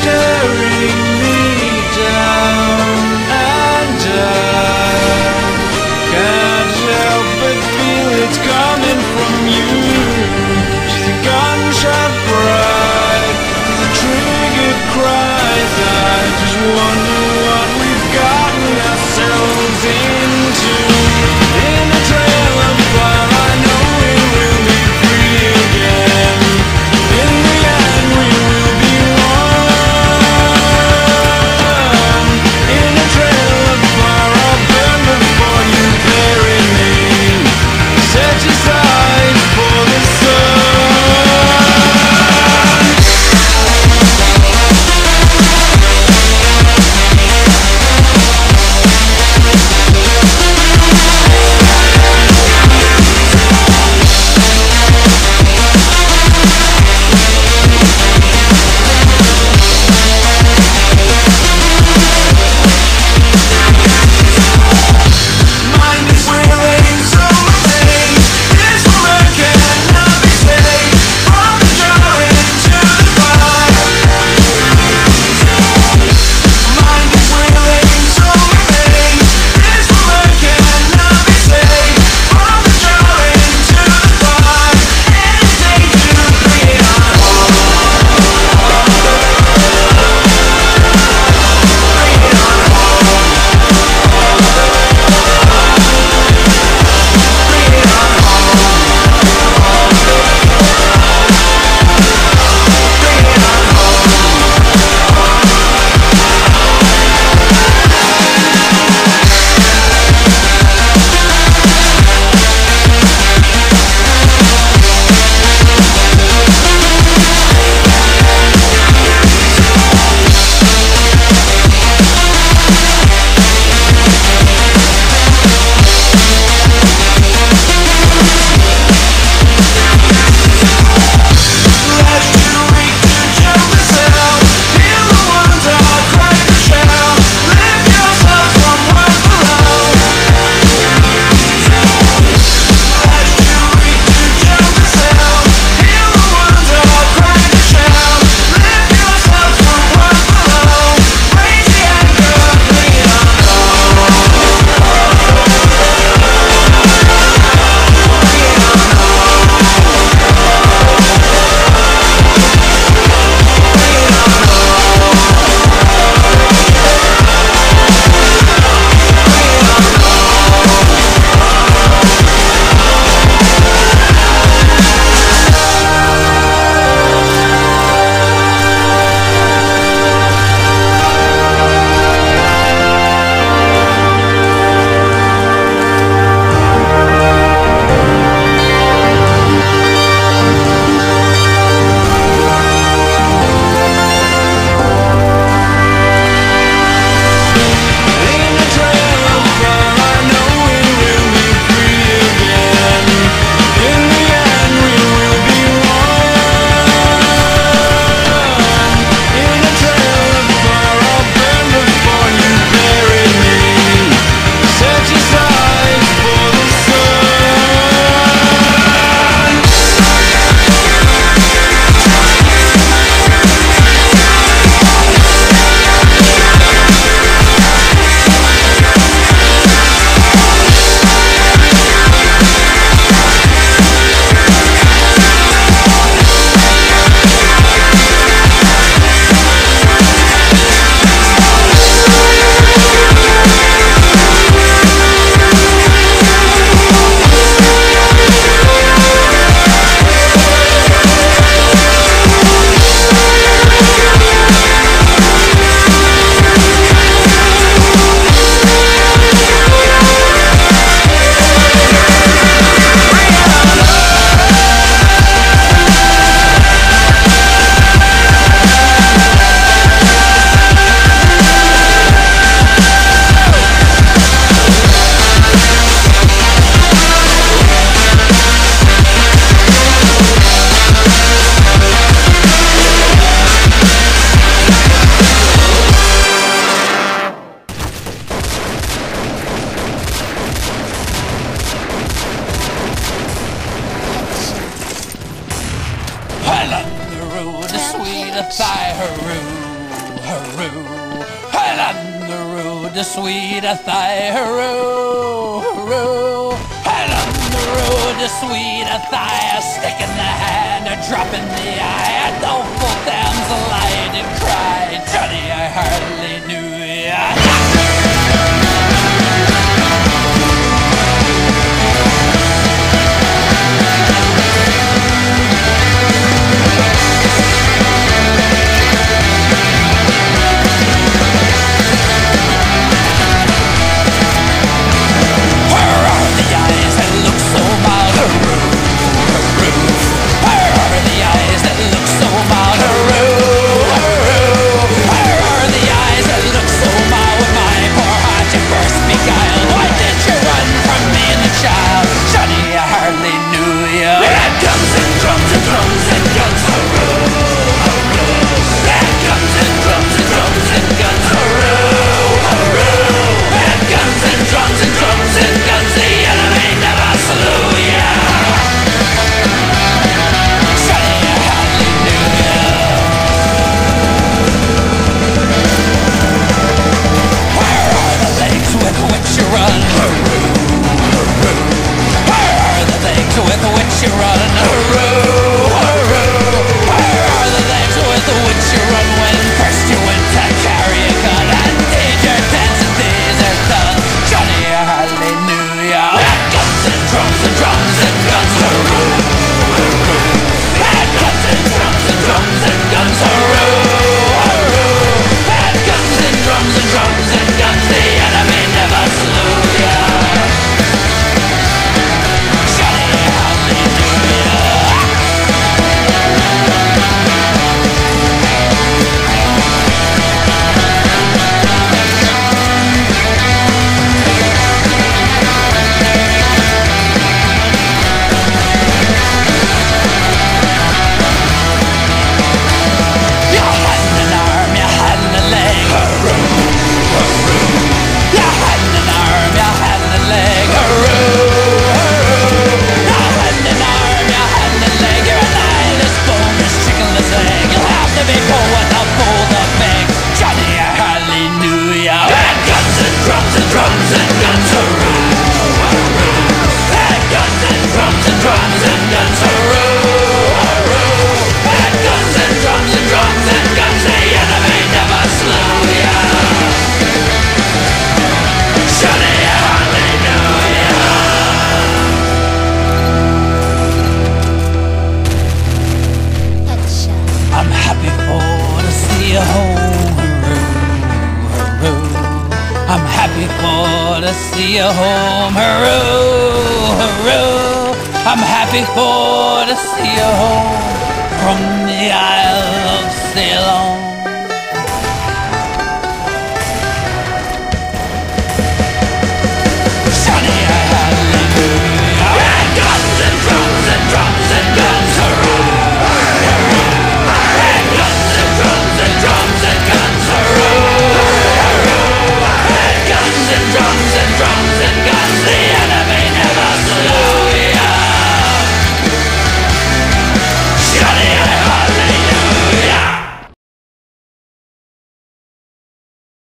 staring me down, and I can't help but feel it's coming from you. She's a gunshot bride, the trigger cries. I just wonder what we've gotten ourselves into. In a trail of fire, I know we will be free again. In the end, we will be one. In a trail of fire, I'll burn before you bury me. Set your sights for the sun. Mind is willing, so amazed. This woman cannot be saved from the jar into the fire. Mind is willing, so amazed. This woman cannot be saved from the jar into the fire. Anything to bring it on home. Bring it on home. Bring it on home. Bring it on Last too weak to jump the cell. Feel the ones all crack the shell. Lift yourself from what's below. Last too weak to jump the cell. Feel the ones all crack the shell. Lift yourself from what's below. Raise the anchor, bring it on home. Bring it on home. In a trail of fire, I know we will be free again. In the end, we will be one. In a trail of fire, I'll burn before you bury me. Set your sights for the sun. Well, up the road, a sweet Thai-haroo. hurroo, and on the road to sweet hurroo, hurroo, and on the road to sweet a stick in the hand, a drop in the eye, a doleful damsel lied and cried, Johnny, I hardly knew ya. I'm happy for to see you home, hurroo, hurroo. I'm happy for to see you home from the Isle of Ceylon.